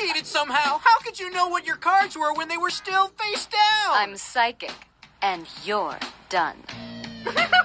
cheated somehow. How could you know what your cards were when they were still face down? I'm psychic, and you're done.